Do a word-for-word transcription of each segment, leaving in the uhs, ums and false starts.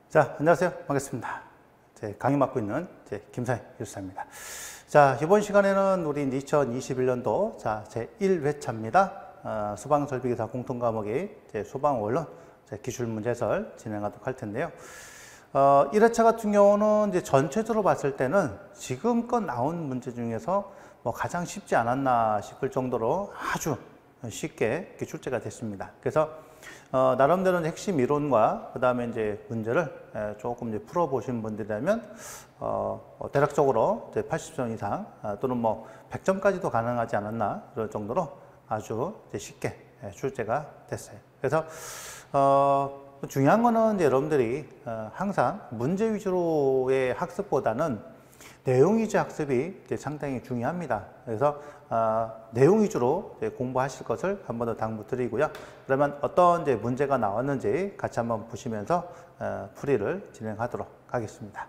자, 안녕하세요. 반갑습니다. 제 강의 맡고 있는 제 김사희 교수입니다. 자, 이번 시간에는 우리 이천이십일 년도 자, 제일 회차입니다. 어, 소방설비기사 공통과목이 제 소방원론 제 기출문제 해설 진행하도록 할 텐데요. 어, 일 회차 같은 경우는 이제 전체적으로 봤을 때는 지금껏 나온 문제 중에서 뭐 가장 쉽지 않았나 싶을 정도로 아주 쉽게 출제가 됐습니다. 그래서 어, 나름대로 핵심 이론과 그 다음에 이제 문제를 에, 조금 이제 풀어보신 분들이라면 어, 어, 대략적으로 이제 팔십 점 이상 아, 또는 뭐 백 점까지도 가능하지 않았나 이럴 정도로 아주 이제 쉽게 에, 출제가 됐어요. 그래서 어, 중요한 거는 이제 여러분들이 어, 항상 문제 위주로의 학습보다는 내용 위주 학습이 이제 상당히 중요합니다. 그래서 어, 내용 위주로 이제 공부하실 것을 한 번 더 당부드리고요. 그러면 어떤 이제 문제가 나왔는지 같이 한번 보시면서 어, 풀이를 진행하도록 하겠습니다.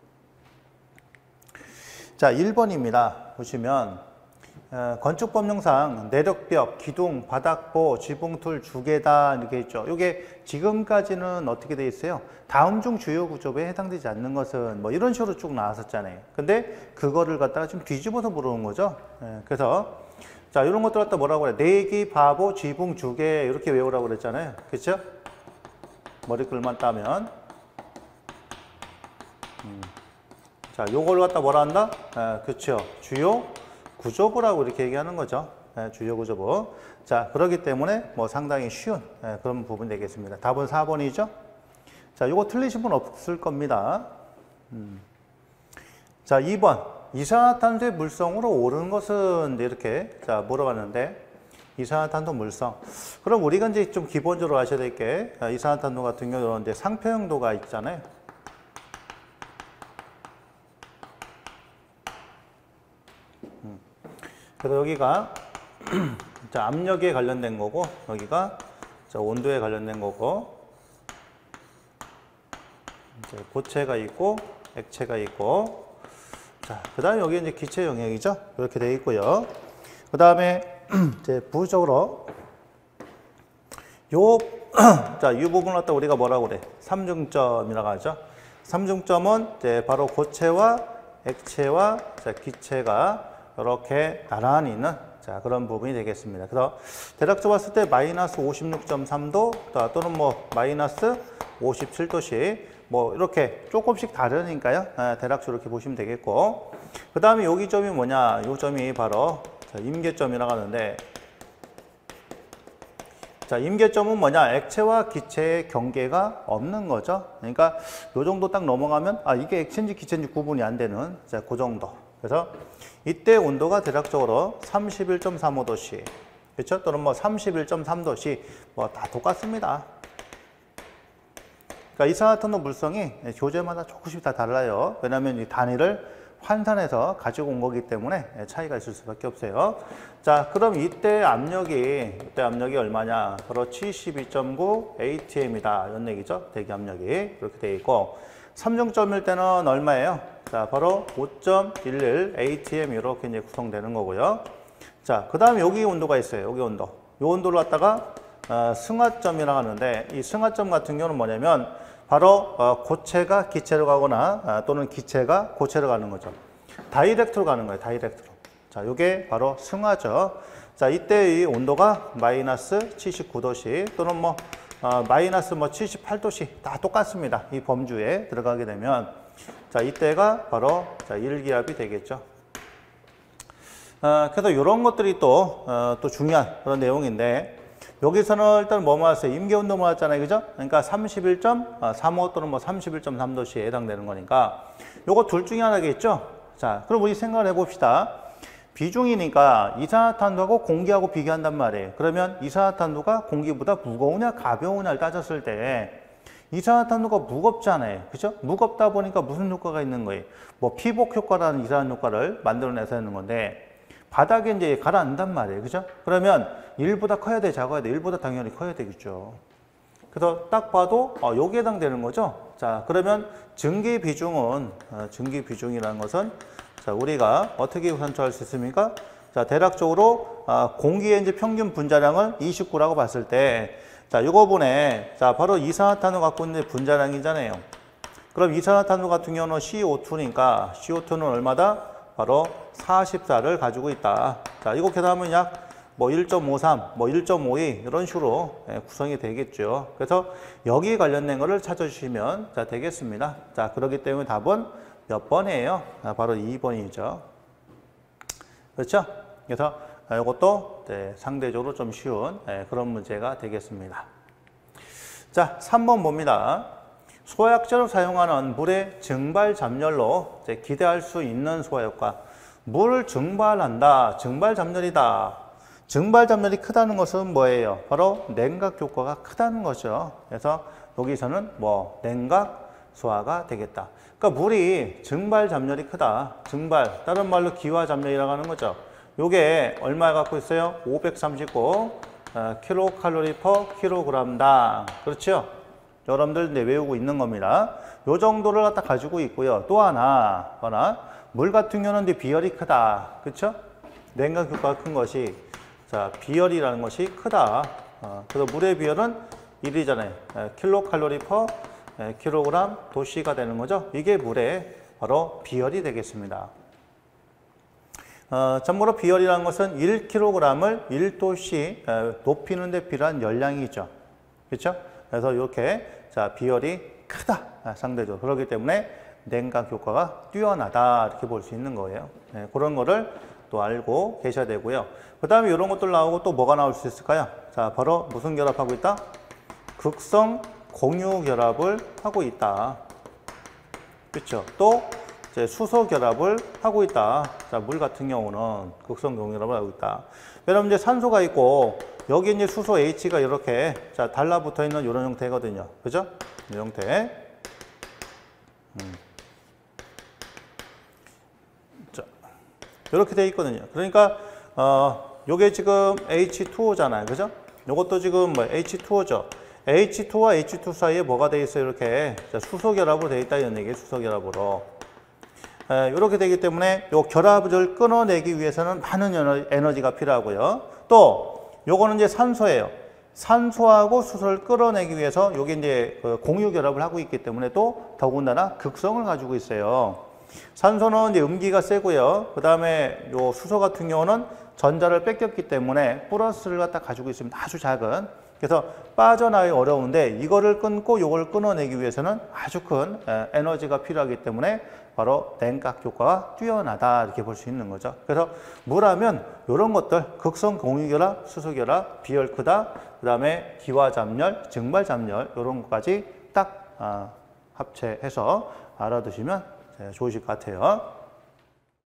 자, 일 번입니다. 보시면 어, 건축법령상 내력벽, 기둥, 바닥보, 지붕틀, 주계단 이렇게 있죠. 이게 지금까지는 어떻게 돼 있어요? 다음 중 주요 구조부에 해당되지 않는 것은 뭐 이런 식으로 쭉 나왔었잖아요. 근데 그거를 갖다가 좀 뒤집어서 물어본 거죠. 예, 그래서 자, 이런 것들 갖다 뭐라고 그래? 내기, 바보, 지붕, 주계 이렇게 외우라고 그랬잖아요. 그렇죠? 머리글만 따면 음. 자, 요걸 갖다 뭐라 한다? 예, 그렇죠. 주요 구조부라고 이렇게 얘기하는 거죠. 예, 주요 구조부. 자, 그렇기 때문에 뭐 상당히 쉬운 예, 그런 부분 되겠습니다. 답은 사 번이죠. 자, 요거 틀리신 분 없을 겁니다. 음. 자, 이 번. 이산화탄소의 물성으로 오르는 것은 이렇게 자, 물어봤는데 이산화탄소 물성. 그럼 우리가 이제 좀 기본적으로 아셔야 될 게 이산화탄소 같은 경우는 이제 상표형도가 있잖아요. 그래서 여기가 자, 압력에 관련된 거고 여기가 자, 온도에 관련된 거고 이제 고체가 있고 액체가 있고 자, 그 다음에 여기 이제 기체 영역이죠. 이렇게 되어 있고요. 그 다음에 이제 부적으로 요 자, 이 부분을 갖다 우리가 뭐라고 그래? 삼중점이라고 하죠. 삼중점은 이제 바로 고체와 액체와 자, 기체가 이렇게 나란히 있는 자, 그런 부분이 되겠습니다. 그래서 대략적으로 봤을 때 마이너스 오십육 점 삼 도 또는 뭐 마이너스 오십칠 도씩 뭐 이렇게 조금씩 다르니까요. 아, 대략적으로 이렇게 보시면 되겠고 그 다음에 여기 점이 뭐냐? 이 점이 바로 자, 임계점이라고 하는데 자, 임계점은 뭐냐? 액체와 기체의 경계가 없는 거죠. 그러니까 이 정도 딱 넘어가면 아, 이게 액체인지 기체인지 구분이 안 되는 자, 그 정도. 그래서 이때 온도가 대략적으로 삼십일 점 삼오 도씨, 그렇죠? 또는 뭐 삼십일 점 삼 도씨, 뭐 다 똑같습니다. 그러니까 이산화탄소 물성이 교재마다 조금씩 다 달라요. 왜냐하면 이 단위를 환산해서 가지고 온 거기 때문에 차이가 있을 수밖에 없어요. 자, 그럼 이때 압력이 이때 압력이 얼마냐? 바로 칠십이 점 구 에이티엠이다. 이런 얘기죠. 대기 압력이 이렇게 돼 있고 삼중점일 때는 얼마예요? 자, 바로 오 점 일일 에이티엠 이렇게 이제 구성되는 거고요. 자, 그 다음에 여기 온도가 있어요. 여기 온도. 이 온도를 갖다가 어, 승하점이라고 하는데 이 승하점 같은 경우는 뭐냐면 바로 어, 고체가 기체로 가거나 아, 또는 기체가 고체로 가는 거죠. 다이렉트로 가는 거예요. 다이렉트로. 자, 이게 바로 승하죠. 자, 이때 이 온도가 마이너스 칠십구 도씨 또는 뭐 어, 마이너스 뭐 칠십팔 도씨 다 똑같습니다. 이 범주에 들어가게 되면 자, 이때가 바로 자, 일 기압이 되겠죠. 어, 그래서 이런 것들이 또, 어, 또 중요한 그런 내용인데 여기서는 일단 뭐 모았어요? 임계온도 모았잖아요. 그죠? 그러니까 삼십일 점 삼오 또는 뭐 삼십일 점 삼 도씨에 해당되는 거니까 요거 둘 중에 하나겠죠? 자, 그럼 우리 생각을 해봅시다. 비중이니까 이산화탄소하고 공기하고 비교한단 말이에요. 그러면 이산화탄소가 공기보다 무거우냐 가벼우냐를 따졌을 때 이산화탄소가 무겁잖아요. 그죠? 무겁다 보니까 무슨 효과가 있는 거예요? 뭐 피복 효과라는 이상한 효과를 만들어내서 하는 건데 바닥에 이제 가라앉단 말이에요. 그죠? 그러면 일보다 커야 돼, 작아야 돼? 일보다 당연히 커야 되겠죠. 그래서 딱 봐도 어, 여기에 해당되는 거죠. 자, 그러면 증기 비중은 어, 증기 비중이라는 것은 자, 우리가 어떻게 산출할 수 있습니까? 자, 대략적으로 어, 공기의 이제 평균 분자량을 이십구라고 봤을 때 자, 요거 분에 자, 바로 이산화탄소 갖고 있는 분자량이잖아요. 그럼 이산화탄소 같은 경우는 씨 오 투니까 씨 오 투는 얼마다? 바로 사십사를 가지고 있다. 자, 이거 계산하면 약 뭐 일 점 오삼, 뭐 일 점 오이 이런 식으로 구성이 되겠죠. 그래서 여기에 관련된 거를 찾아주시면 자, 되겠습니다. 자, 그렇기 때문에 답은 몇 번이에요? 아, 바로 이 번이죠. 그렇죠? 그래서 이것도 네, 상대적으로 좀 쉬운 네, 그런 문제가 되겠습니다. 자, 삼 번 봅니다. 소화약제로 사용하는 물의 증발 잠열로 이제 기대할 수 있는 소화효과. 물을 증발한다, 증발 잠열이다. 증발 잠열이 크다는 것은 뭐예요? 바로 냉각 효과가 크다는 거죠. 그래서 여기서는 뭐 냉각 소화가 되겠다. 그러니까 물이 증발 잠열이 크다. 증발, 다른 말로 기화 잠열이라고 하는 거죠. 요게 얼마 갖고 있어요? 오백삼십구 킬로칼로리 퍼 킬로그램당. 그렇죠? 여러분들 이제 외우고 있는 겁니다. 요 정도를 갖다 가지고 있고요. 또 하나, 하나 물 같은 경우는 이제 비열이 크다. 그렇죠? 냉각 효과가 큰 것이 자, 비열이라는 것이 크다. 어, 그래서 물의 비열은 일이잖아요. 킬로칼로리 퍼 킬로그램 도씨가 되는 거죠. 이게 물의 바로 비열이 되겠습니다. 어, 참고로 비열이라는 것은 일 킬로그램을 일 도씨 높이는 데 필요한 열량이죠. 그렇죠? 그래서 이렇게 자, 비열이 크다. 상대적으로. 그렇기 때문에 냉각 효과가 뛰어나다. 이렇게 볼 수 있는 거예요. 네, 그런 거를 또 알고 계셔야 되고요. 그 다음에 이런 것들 나오고 또 뭐가 나올 수 있을까요? 자, 바로 무슨 결합하고 있다? 극성 공유 결합을 하고 있다. 그렇죠? 또 이제 수소 결합을 하고 있다. 자, 물 같은 경우는 극성 공유 결합을 하고 있다. 왜냐면 이제 산소가 있고 여기 이제 수소 H가 이렇게 자, 달라붙어 있는 이런 형태거든요. 그죠? 이 형태. 음. 자, 이렇게 돼 있거든요. 그러니까 어, 요게 지금 에이치 투 오잖아요. 그죠? 요것도 지금 뭐 에이치 투 오죠. 에이치 투와 에이치 투 사이에 뭐가 돼 있어요? 이렇게 자, 수소 결합으로 돼 있다 이런 얘기예요. 수소 결합으로. 에, 이렇게 되기 때문에 요 결합을 끊어내기 위해서는 많은 에너지가 필요하고요. 또 요거는 이제 산소예요. 산소하고 수소를 끌어내기 위해서 요게 이제 그 공유 결합을 하고 있기 때문에 또 더군다나 극성을 가지고 있어요. 산소는 이제 음기가 세고요. 그 다음에 요 수소 같은 경우는 전자를 뺏겼기 때문에 플러스를 갖다 가지고 있습니다. 아주 작은. 그래서 빠져나가기 어려운데 이거를 끊고 요걸 끊어내기 위해서는 아주 큰 에너지가 필요하기 때문에 바로 냉각 효과가 뛰어나다 이렇게 볼 수 있는 거죠. 그래서 물하면 이런 것들 극성 공유결합, 수소결합, 비열 크다, 그 다음에 기화잠열, 증발잠열 이런 것까지 딱 합체해서 알아두시면 좋으실 것 같아요.